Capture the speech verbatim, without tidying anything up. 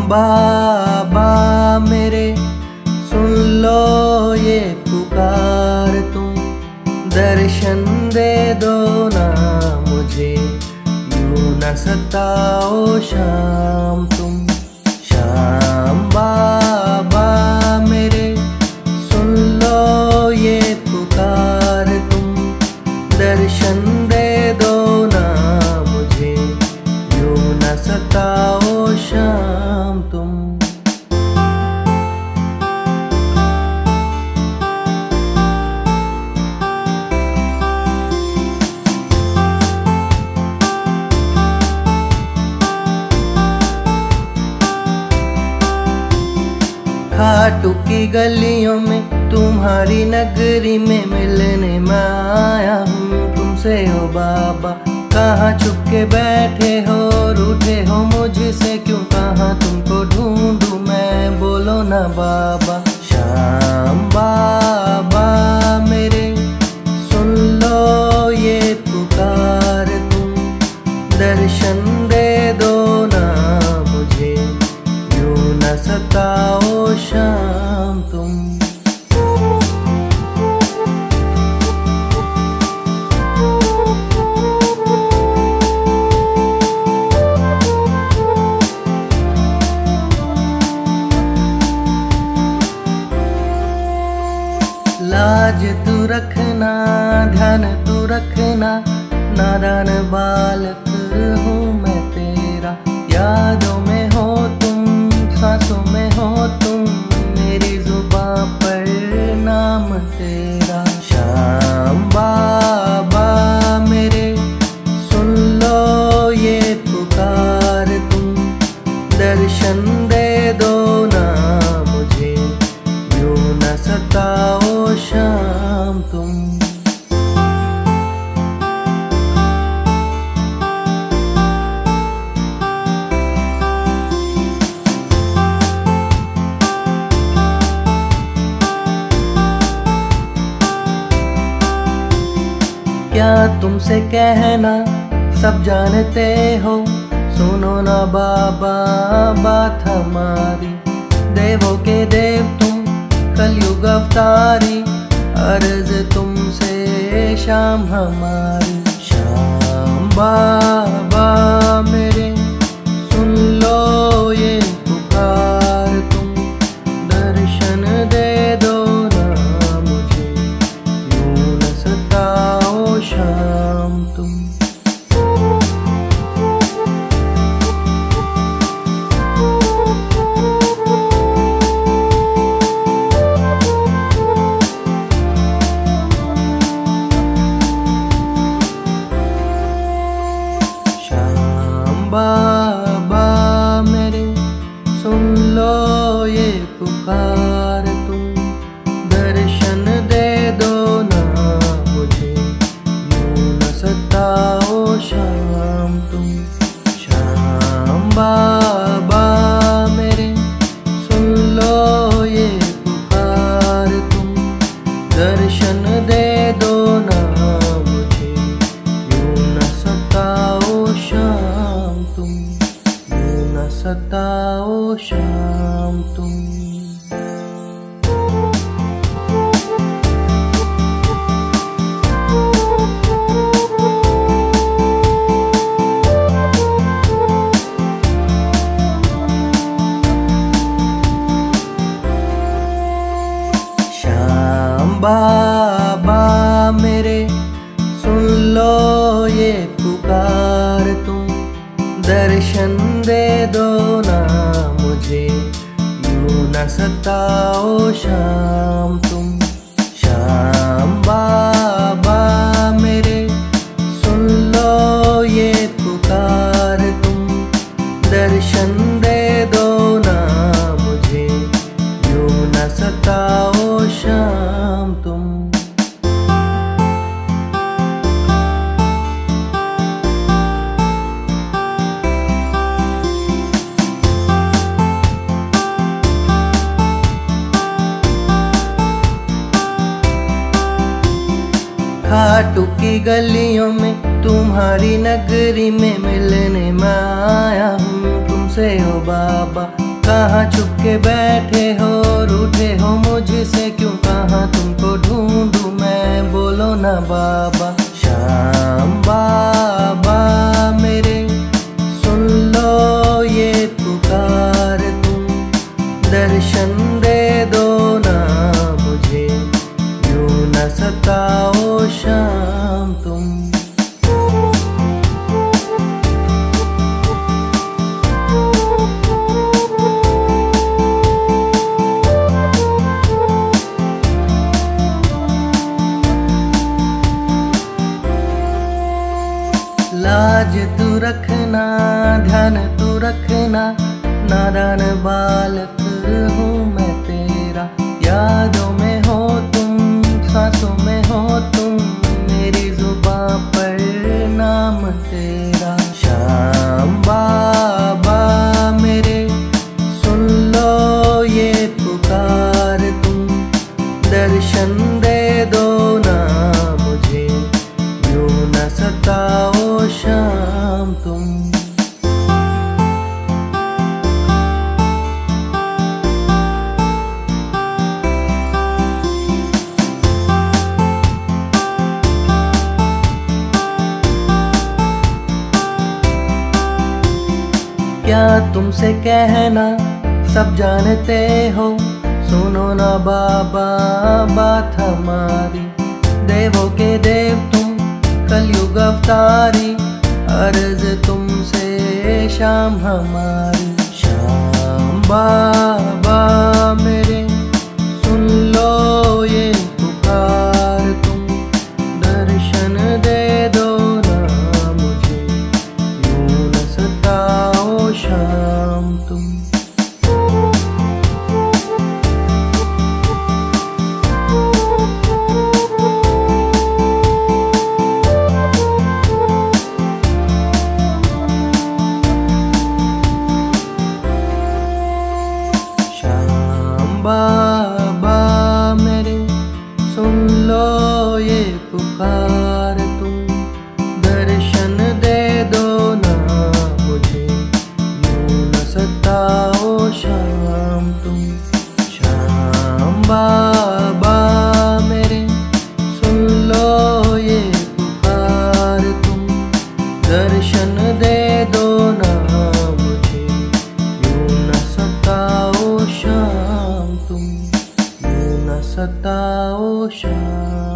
बाबा मेरे सुन लो ये पुकार तुम, दर्शन दे दो ना मुझे, यूं न सताओ शाम तुम। शाम बाबा मेरे सुन लो ये पुकार तुम, दर्शन दे दो ना मुझे, यूं न सताओ शाम तुम। खाटू की गलियों में तुम्हारी नगरी में मिलने मैं आया हूँ तुमसे ओ बाबा। कहाँ छुप के बैठे हो, रूठे हो मुझसे क्यों, कहाँ तुमको ढूंढूं मैं, बोलो ना बाबा। शाम बाबा मेरे सुन लो ये पुकार तुम, दर्शन दे दो ना मुझे, यूं न सताओ शाम तुम। लाज तू रखना, ध्यान तू रखना, नादान बालक हूँ मैं तेरा। यादों में हो तुम, सांसों में हो तुम, मेरी जुबां पर नाम तेरा। शाम बाबा मेरे सुन लो ये पुकार तुम, दर्शन दे दो ना मुझे, यूं न सताओ शाम तुम। क्या तुमसे कहना सब जानते हो, सुनो ना बाबा बात हमारी। देवों के देव तुम, कलयुग अवतारी, अर्ज तुमसे शाम हमारी। शाम बाबा मेरे सुन लो ये पुकार तुम, दर्शन दे दो ना मुझे, यूं न सताओ शाम तुम। बाबा मेरे सुन लो ये पुकार तुम, दर्शन दे दो ना मुझे, यूं न सताओ शाम तुम। शाम बाबा मेरे सुन लो ये पुकार तुम, दर्शन दे दो ना मुझे, यूं न सताओ शाम तुम, यूं न सताओ शाम तुम। शाम बाबा मेरे सुन लो ये पुकार तुम, दर्शन दे दो ना मुझे, यूं न सताओ शाम तुम। शाम बाबा मेरे सुन लो ये पुकार तुम, दर्शन दे दो ना मुझे, यूं न सताओ शाम तुम। खाटू की गलियों में तुम्हारी नगरी में मिलने मैं आया हूँ तुमसे ओ बाबा। कहाँ छुप के बैठे हो, रूठे हो मुझसे क्यों, कहाँ तुमको ढूंढूं मैं, बोलो ना बाबा। श्याम बाबा मेरे सुन लो ये पुकार तुम, दर्शन दे दो ना मुझे, यूं न सताओ श्याम तुम। लाज तू रखना, ध्यान तू रखना, नादान बालक हूँ मैं तेरा। यादों में हो तुम, सांसों में हो तुम, मेरी जुबां पर नाम तेरा। श्याम बाबा मेरे सुन लो ये पुकार तुम, दर्शन दे दो ना मुझे, यूं न सताओ श्याम तुम। क्या तुमसे कहना, सब जानते हो, सुनो ना बाबा बात हमारी। देवों के देव तुम, कलयुग अवतारी, अर्ज तुमसे श्याम हमारी। श्याम बाबा मेरे सुन लो ये पुकार तुम, दर्शन दे दो ना मुझे, यूं न सताओ श्याम तुम। बाबा मेरे सुन लो ये पुकार तुम, दर्शन दे दो ना मुझे, यूं न सताओ श्याम तुम। श्याम बाबा मेरे सुन लो ये पुकार तुम, दर्शन दे दो ना मुझे, यूं न सताओ श्याम तुम, यूं न सताओ श्याम।